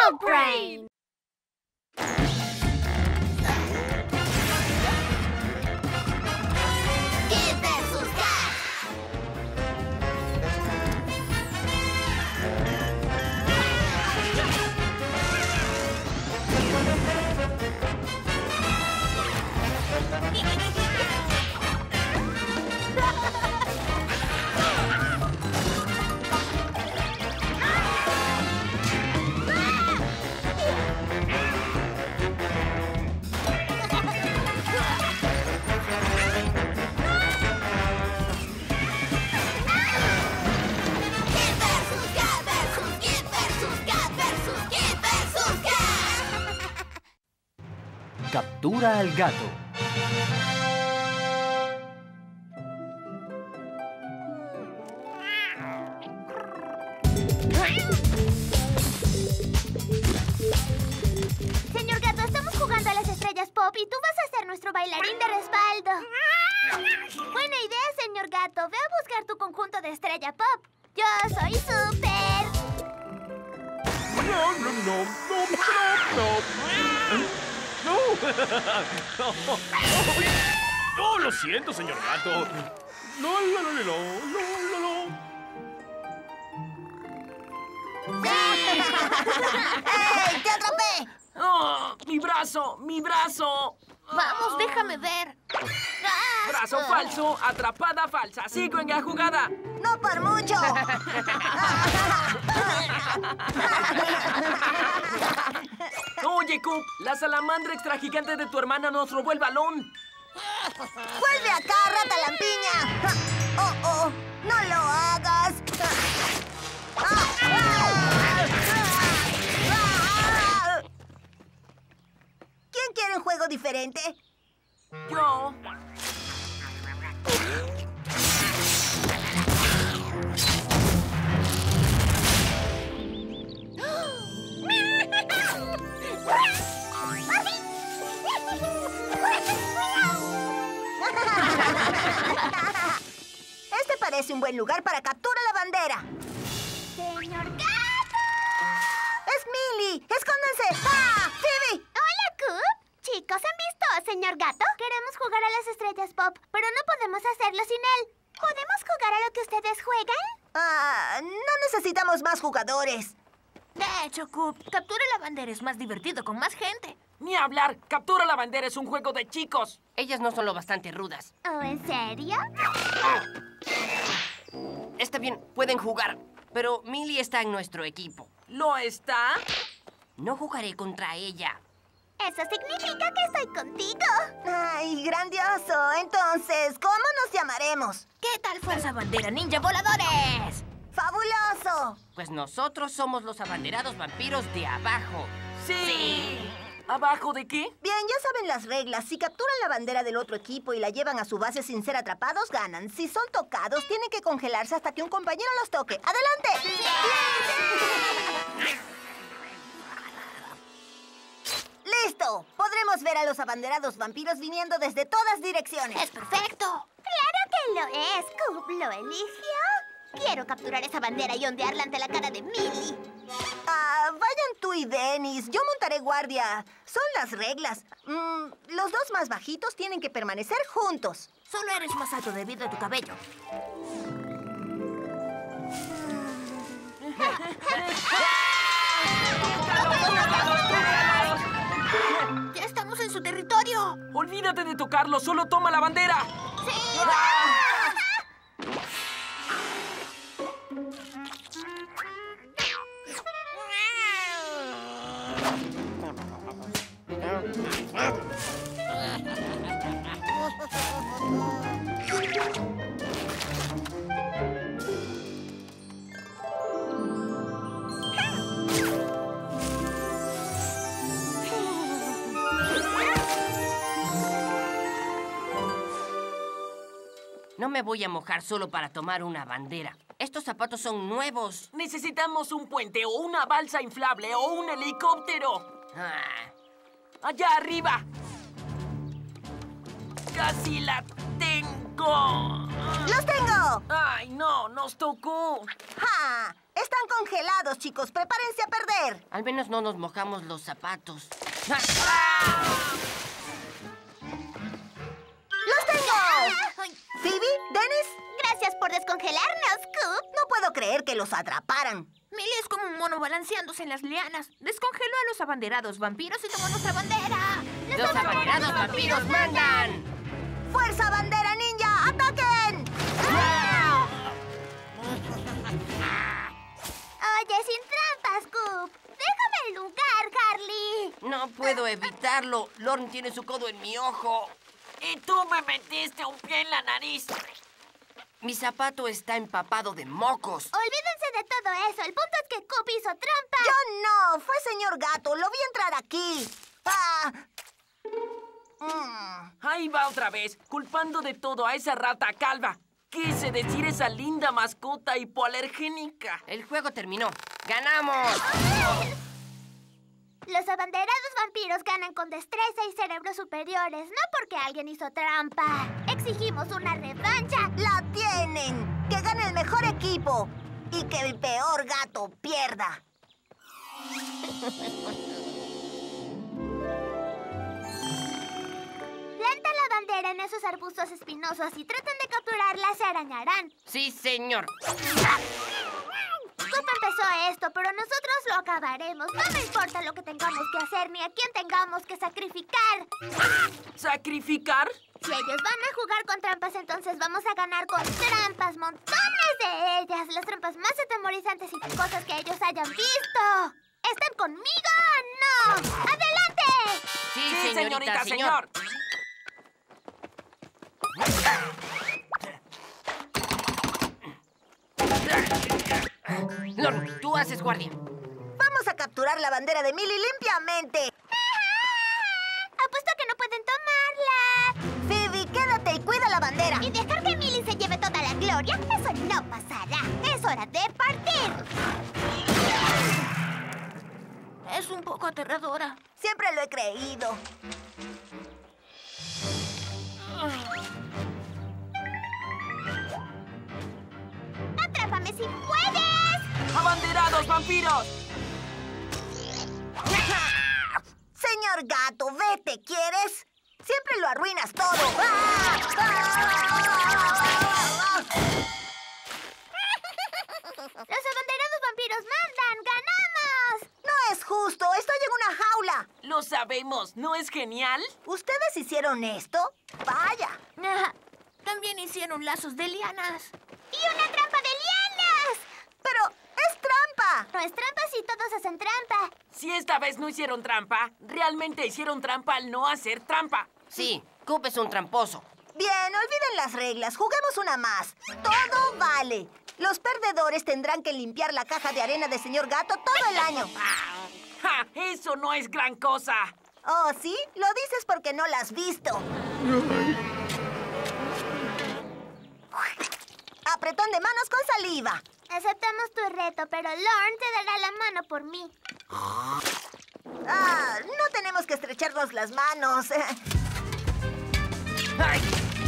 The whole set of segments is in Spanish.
Dog Brain. Kid versus Kat. Captura al gato. Señor Gato, estamos jugando a las estrellas pop y tú vas a ser nuestro bailarín de respaldo. Buena idea, señor Gato. Ve a buscar tu conjunto de estrella pop. Yo soy súper. No. No, lo siento, señor gato. No. ¡Ey, te atrapé! ¡Oh, mi brazo! ¡Mi brazo! Vamos, déjame ver. Brazo falso, atrapada falsa. Sigo en la jugada. ¡No por mucho! Oye, Coop, la salamandra extra gigante de tu hermana nos robó el balón. ¡Vuelve acá, rata lampiña! ¡Oh! ¡No lo hagas! ¿Quién quiere un juego diferente? Yo. Este parece un buen lugar para captura la bandera. ¡Señor Gato! ¡Es Millie! ¡Escóndanse! ¡Ah! ¡Phoebe! ¡Hola, Coop! Chicos, ¿han visto a Señor Gato? Queremos jugar a las estrellas pop, pero no podemos hacerlo sin él. ¿Podemos jugar a lo que ustedes juegan? No necesitamos más jugadores. De hecho, Coop, captura la bandera es más divertido con más gente. Ni hablar. Captura la bandera es un juego de chicos. Ellas no son lo bastante rudas. ¿Oh, en serio? Está bien, pueden jugar, pero Millie está en nuestro equipo. ¿Lo está? No jugaré contra ella. Eso significa que estoy contigo. ¡Ay, grandioso! Entonces, ¿cómo nos llamaremos? ¿Qué tal Fuerza Bandera Ninja Voladores? ¡Fabuloso! Pues nosotros somos los abanderados vampiros de abajo. Sí. ¿Abajo de qué? Bien, ya saben las reglas. Si capturan la bandera del otro equipo y la llevan a su base sin ser atrapados, ganan. Si son tocados, tienen que congelarse hasta que un compañero los toque. ¡Adelante! ¡Listo! Podremos ver a los abanderados vampiros viniendo desde todas direcciones. ¡Es perfecto! ¡Claro que lo es! Coop lo eligió. Quiero capturar esa bandera y ondearla ante la cara de Millie. Vayan tú y Dennis. Yo montaré guardia. Son las reglas. Los dos más bajitos tienen que permanecer juntos. Solo eres más alto debido a tu cabello. ¡Ya estamos en su territorio! Olvídate de tocarlo. Solo toma la bandera. ¡Sí! No me voy a mojar solo para tomar una bandera. Estos zapatos son nuevos. Necesitamos un puente o una balsa inflable o un helicóptero. Ah, ¡Allá arriba! ¡Casi la tengo! ¡Los tengo! ¡Ay, no! ¡Nos tocó! ¡Ja! Están congelados, chicos. Prepárense a perder. Al menos no nos mojamos los zapatos. ¡Los tengo! ¿Phoebe? ¿Dennis? Gracias por descongelarnos, Coop. No puedo creer que los atraparan. Millie es como un mono balanceándose en las lianas. Descongeló a los abanderados vampiros y tomó nuestra bandera. ¡Los abanderados vampiros mandan! ¡Fuerza, bandera ninja! ¡Ataquen! Oye, sin trampas, Coop. Déjame el lugar, Harley. No puedo evitarlo. Lorne tiene su codo en mi ojo. Y tú me metiste un pie en la nariz. Mi zapato está empapado de mocos. Olvídense de todo eso. El punto es que Coop hizo trampa. Yo no. Fue señor Gato. Lo vi entrar aquí. ¡Ah! Ahí va otra vez, culpando de todo a esa rata calva. Quise decir esa linda mascota hipoalergénica. El juego terminó. ¡Ganamos! Los abanderados vampiros ganan con destreza y cerebros superiores, no porque alguien hizo trampa. Exigimos una revancha. ¡La tienen! ¡Que gane el mejor equipo! Y que el peor gato pierda. Planta la bandera en esos arbustos espinosos y traten de capturarla, se arañarán. Sí, señor. Coop empezó esto, pero nosotros lo acabaremos. No me importa lo que tengamos que hacer ni a quién tengamos que sacrificar. ¿Sacrificar? Si ellos van a jugar con trampas, entonces vamos a ganar con trampas. Montones de ellas. Las trampas más atemorizantes y cosas que ellos hayan visto. ¿Están conmigo o no? ¡Adelante! Sí, señorita, señor. Lorne, tú haces guardia. Vamos a capturar la bandera de Millie limpiamente. Apuesto que no pueden tomarla. Phoebe, quédate y cuida la bandera. Y dejar que Millie se lleve toda la gloria, eso no pasará. Es hora de partir. Es un poco aterradora. Siempre lo he creído. ¡Atrápame si puedes! ¡Abanderados vampiros! Señor Gato, vete, ¿quieres? Siempre lo arruinas todo. ¡Ah! ¡Los abanderados vampiros mandan! ¡Ganamos! No es justo, estoy en una jaula. Lo sabemos, ¿no es genial? ¿Ustedes hicieron esto? Vaya. También hicieron lazos de lianas. ¡Y una trampa de lianas! Pero es trampa. No es trampa si todos hacen trampa. Si esta vez no hicieron trampa, realmente hicieron trampa al no hacer trampa. Sí, Coop es un tramposo. Bien, olviden las reglas. Juguemos una más. Todo vale. Los perdedores tendrán que limpiar la caja de arena de señor Gato todo el año. ¡Ja! ¡Eso no es gran cosa! ¿Oh, sí? Lo dices porque no la has visto. Apretón de manos con saliva. Aceptamos tu reto, pero Lorne te dará la mano por mí. No tenemos que estrecharnos las manos. ¡Ay!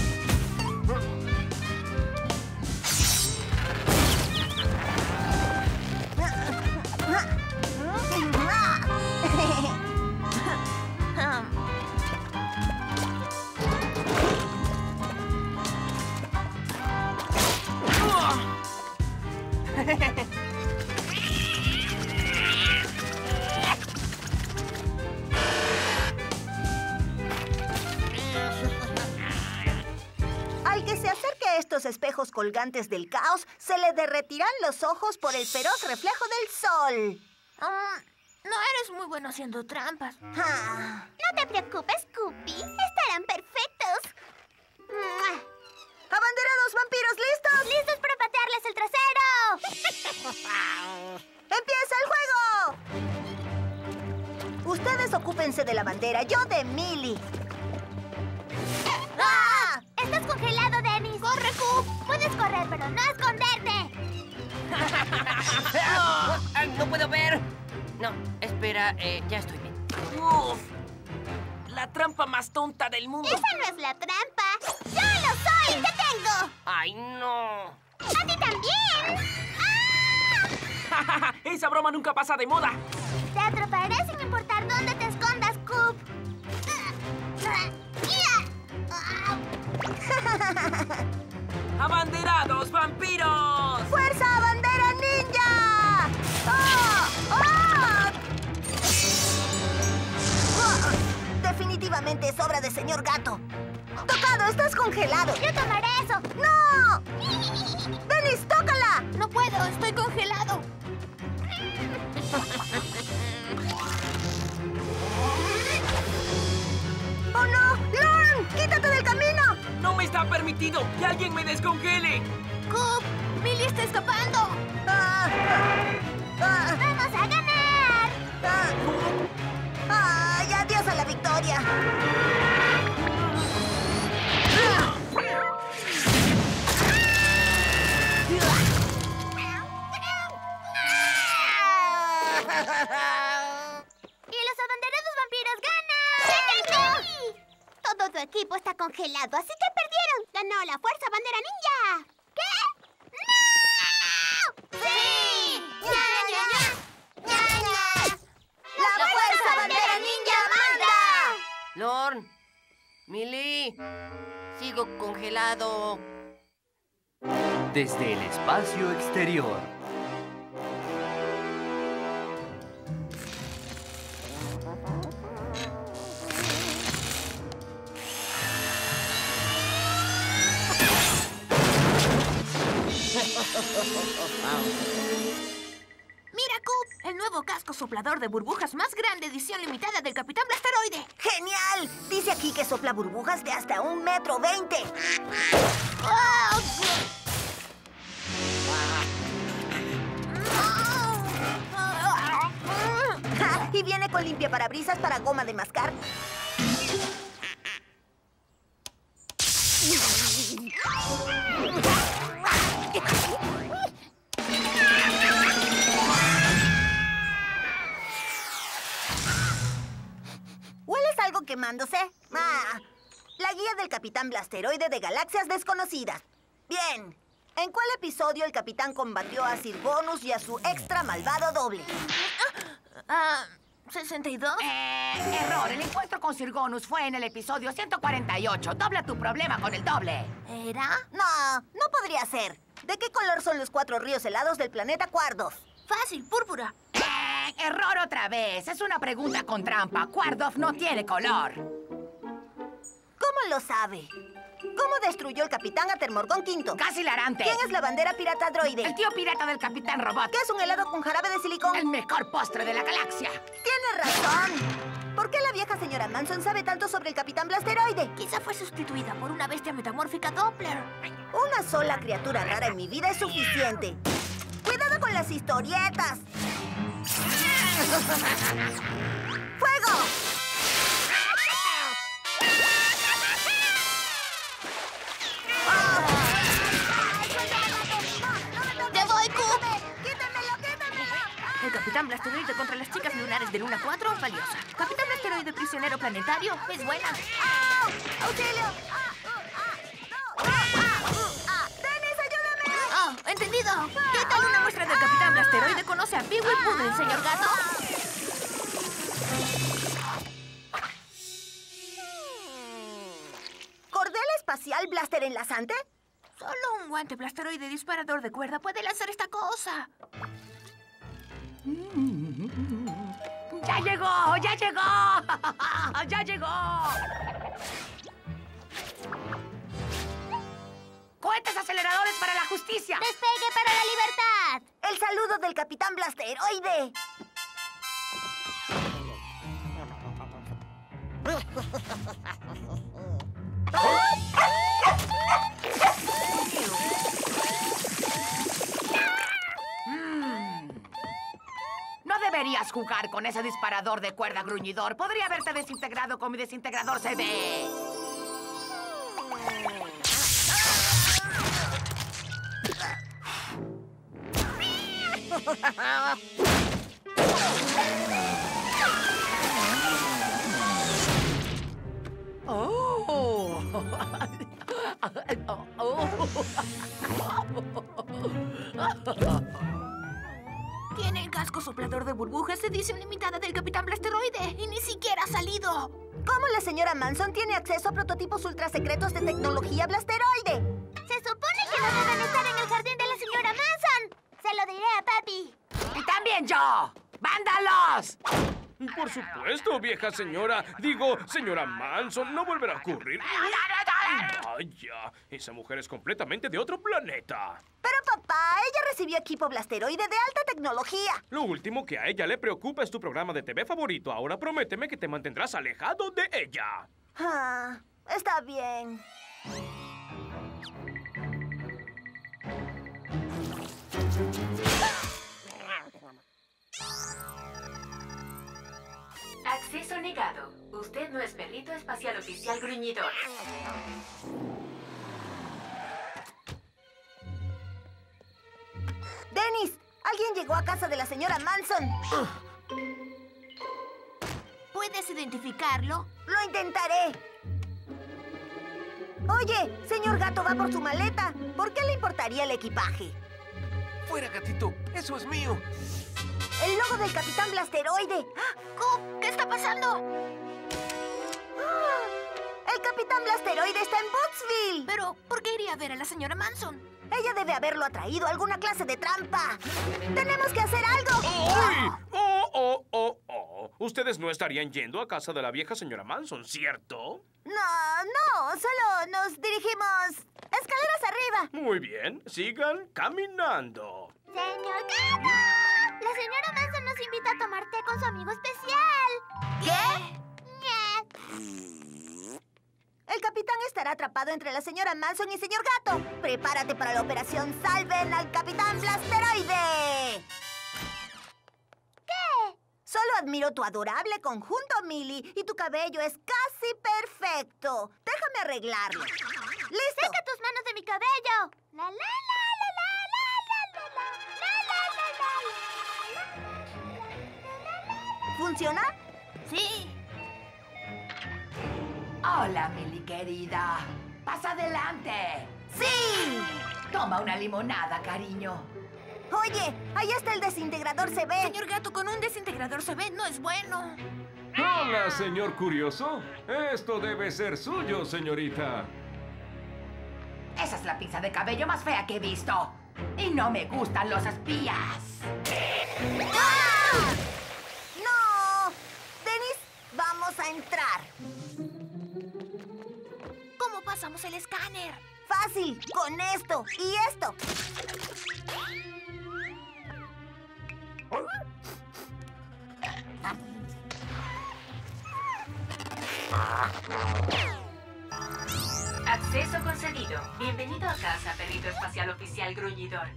Al que se acerque a estos espejos colgantes del caos, se le derretirán los ojos por el feroz reflejo del sol. No eres muy bueno haciendo trampas. Ah. No te preocupes, Scoopy. Estarán perfectos. ¡Abanderados vampiros listos! ¡Listos para patearles el trasero! ¡Empieza el juego! Ustedes ocúpense de la bandera, yo de Millie. ¡Ah! ¡Estás congelado, Dennis! ¡Corre, Coop! Puedes correr, pero no esconderte. ¡No puedo ver! No, espera, ya estoy bien. ¡Uf! La trampa más tonta del mundo. ¡Esa no es la trampa! ¡Yo lo soy! ¡Te tengo! ¡Ay, no! ¡A ti también! ¡Ah! ¡Esa broma nunca pasa de moda! Te atraparé sin importar dónde te escondas, Coop. ¡Abanderados vampiros! ¡Fuerza, bandera ninja! ¡Oh! ¡Oh! ¡Oh! Definitivamente es obra de señor Gato. ¡Tocado! ¡Estás congelado! Yo tomaré eso. ¡No! ¡Dennis, tócala! No puedo, estoy congelado. ¡Oh, no! ¡Lorne! ¡Quítate del camino! ¡No me está permitido que alguien me descongele! Coop, Millie está escapando. Ah, ah, ¡Vamos a ganar! ¡Ay, adiós a la victoria! ¡Y los abanderados vampiros ganan! ¡Sí! Todo tu equipo está congelado, así que perdieron. ¡Ganó la Fuerza Bandera Ninja! ¿Qué? ¡No! ¡Sí! ¡Ña, ña, ña! ¡Ña, ña! ¡La Fuerza Bandera Ninja manda! Lorne, Millie, sigo congelado. Desde el espacio exterior. Mira, Coop, el nuevo casco soplador de burbujas más grande, edición limitada del Capitán Blasteroide. ¡Genial! Dice aquí que sopla burbujas de hasta 1,20 m. Ja, y viene con limpiaparabrisas para goma de mascar. ¿Hueles algo quemándose? Ah, la guía del Capitán Blasteroide de Galaxias Desconocidas. Bien. ¿En cuál episodio el capitán combatió a Sir Bonus y a su extra malvado doble? 62. Error. El encuentro con Sir Gonus fue en el episodio 148. Dobla tu problema con el doble. ¿Era? No, no podría ser. ¿De qué color son los 4 ríos helados del planeta Quardoff? Fácil, púrpura. Error otra vez. Es una pregunta con trampa. Quardoff no tiene color. ¿Cómo lo sabe? ¿Cómo destruyó el capitán a Termorgón V? Casi hilarante. ¿Quién es la bandera pirata droide? El tío pirata del Capitán Robot. ¿Qué es un helado con jarabe de silicón? El mejor postre de la galaxia. ¡Tienes razón! ¿Por qué la vieja señora Manson sabe tanto sobre el Capitán Blasteroide? Quizá fue sustituida por una bestia metamórfica Doppler. Una sola criatura rara en mi vida es suficiente. ¡Cuidado con las historietas! ¡Fuego! ¡Te voy, Coop! ¡Quítamelo, quítamelo! El Capitán Blasteroide contra las chicas lunares de Luna 4, valiosa. Capitán Blasteroide prisionero planetario, es buena. ¡Auxilio! ¡Dennis, ayúdame! ¡Oh, entendido! ¿Qué tal una muestra del Capitán Blasteroide conoce a Peewee Poodle, señor Gato? ¿Cordel espacial blaster enlazante? Solo un guante blasteroide disparador de cuerda puede lanzar esta cosa. ¡Ya llegó! ¡Ya llegó! ¡Ya llegó! ¡Cohetes aceleradores para la justicia! ¡Despegue para la libertad! El saludo del Capitán Blasteroide. No deberías jugar con ese disparador de cuerda gruñidor. Podría haberte desintegrado con mi desintegrador CD. Oh. generador de burbujas, edición limitada del Capitán Blasteroide. Y ni siquiera ha salido. ¿Cómo la señora Manson tiene acceso a prototipos ultra secretos de tecnología Blasteroide? Se supone que no deben estar en el jardín de la señora Manson. Se lo diré a papi. ¡Y también yo! ¡Vándalos! Por supuesto, vieja señora. Digo, señora Manson, no volverá a ocurrir. Vaya, esa mujer es completamente de otro planeta. Pero papá, ella recibió equipo Blasteroide de alta tecnología. Lo último que a ella le preocupa es tu programa de TV favorito. Ahora prométeme que te mantendrás alejado de ella. Ah, está bien. Acceso negado. Usted no es perrito espacial oficial gruñidor. Dennis, alguien llegó a casa de la señora Manson. ¿Puedes identificarlo? Lo intentaré. Oye, señor Gato va por su maleta. ¿Por qué le importaría el equipaje? ¡Fuera, gatito! ¡Eso es mío! El logo del Capitán Blasteroide. Coop, ¿qué está pasando? El Capitán Blasteroide está en Bootsville. Pero, ¿por qué iría a ver a la señora Manson? Ella debe haberlo atraído a alguna clase de trampa. ¡Tenemos que hacer algo! ¡Ay! ¡Oh! Ustedes no estarían yendo a casa de la vieja señora Manson, ¿cierto? No, solo nos dirigimos escaleras arriba. Muy bien, sigan caminando. ¡Señor Gato! La señora Manson nos invita a tomar té con su amigo especial. ¿Qué? Ñe. El capitán estará atrapado entre la señora Manson y señor Gato. Prepárate para la operación Salven al Capitán Blasteroide. ¿Qué? Solo admiro tu adorable conjunto, Millie, y tu cabello es casi perfecto. Déjame arreglarlo. ¡Listo! ¡Saca tus manos de mi cabello! La la la la la la la la la la la. ¿Funciona? Sí. Hola, Millie querida. ¡Pasa adelante! ¡Sí! Toma una limonada, cariño. Oye, ahí está el desintegrador CB. Señor Gato, con un desintegrador CB no es bueno. Hola, señor curioso. Esto debe ser suyo, señorita. Esa es la pinza de cabello más fea que he visto. Y no me gustan los espías. ¡Ah! ¡No! Dennis, vamos a entrar. ¿Cómo pasamos el escáner? Fácil, con esto y esto. Acceso concedido. Bienvenido a casa, perrito espacial oficial gruñidor.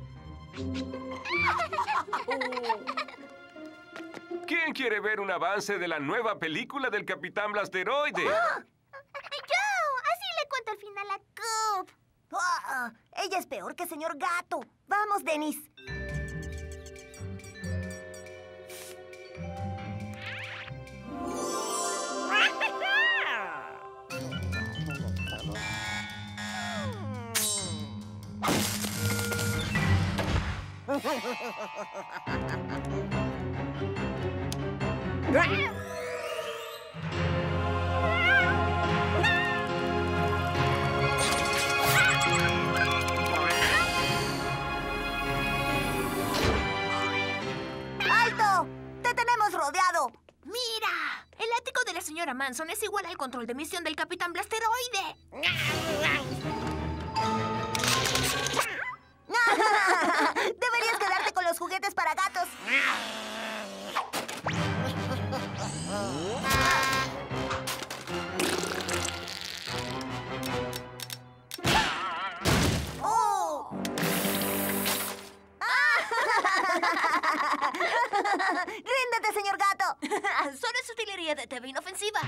¿Quién quiere ver un avance de la nueva película del Capitán Blasteroide? ¡Yo! Así le cuento el final a Coop. Ah, ella es peor que señor Gato. Vamos, Dennis. ¡Alto! ¡Te tenemos rodeado! ¡Mira! El ático de la señora Manson es igual al control de misión del Capitán Blasteroide. Deberías quedarte con los juguetes para gatos. ¡Oh! ¡Ríndete, señor Gato! Solo es utilería de TV inofensiva.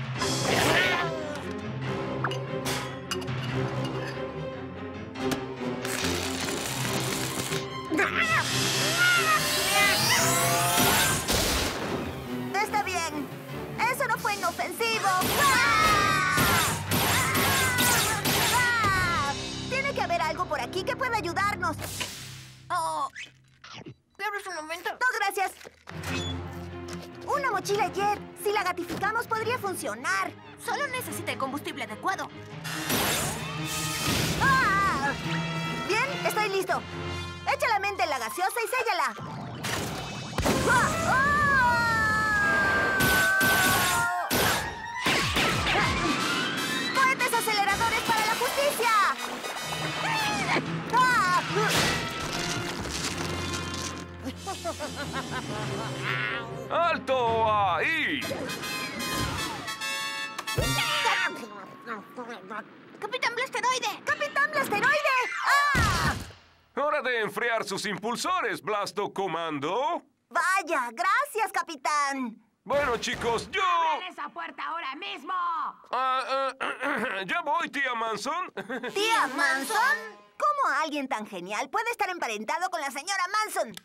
Está bien. Eso no fue inofensivo. Tiene que haber algo por aquí que pueda ayudarnos. Oh, ¿me abres un momento? No, gracias. mochila Jet. Si la gatificamos, podría funcionar. Solo necesita el combustible adecuado. ¡Ah! Bien, estoy listo. Echa la mente en la gaseosa y séllala. ¡Ah! ¡Ah! ¡Cohetes aceleradores para la justicia! ¡Ah! ¡Alto ahí! ¡Capitán Blasteroide! ¡Capitán Blasteroide! ¡Ah! ¡Hora de enfriar sus impulsores, Blasto Comando! Vaya, gracias, capitán. Bueno, chicos, yo... ¡Abran esa puerta ahora mismo! ¿Ya voy, tía Manson? ¿Tía Manson? ¿Cómo alguien tan genial puede estar emparentado con la señora Manson?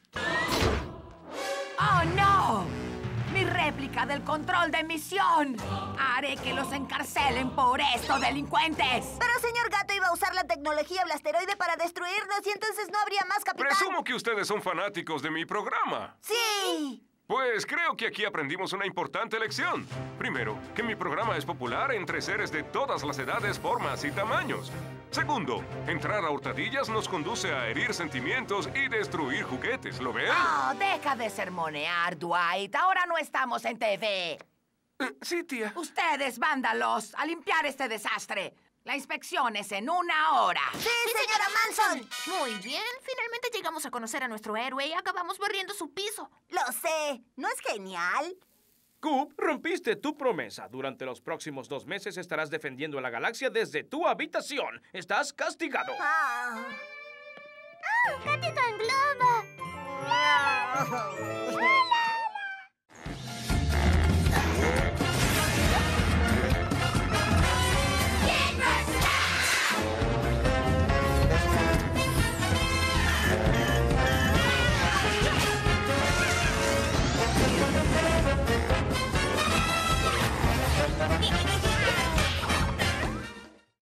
¡Oh, no! ¡Mi réplica del control de misión! Haré que los encarcelen por esto, delincuentes. Pero señor Gato iba a usar la tecnología Blasteroide para destruirnos y entonces no habría más, capitán. Presumo que ustedes son fanáticos de mi programa. ¡Sí! Pues creo que aquí aprendimos una importante lección. Primero, que mi programa es popular entre seres de todas las edades, formas y tamaños. Segundo, entrar a hurtadillas nos conduce a herir sentimientos y destruir juguetes. ¿Lo ven? Oh, deja de sermonear, Dwight. Ahora no estamos en TV. Sí, tía. Ustedes, vándalos, a limpiar este desastre. La inspección es en 1 hora. ¡Sí, señora Manson! Muy bien, finalmente llegamos a conocer a nuestro héroe y acabamos barriendo su piso. Lo sé. ¿No es genial? Coop, rompiste tu promesa. Durante los próximos 2 meses estarás defendiendo a la galaxia desde tu habitación. Estás castigado. Ah. ¡Gatito en globo!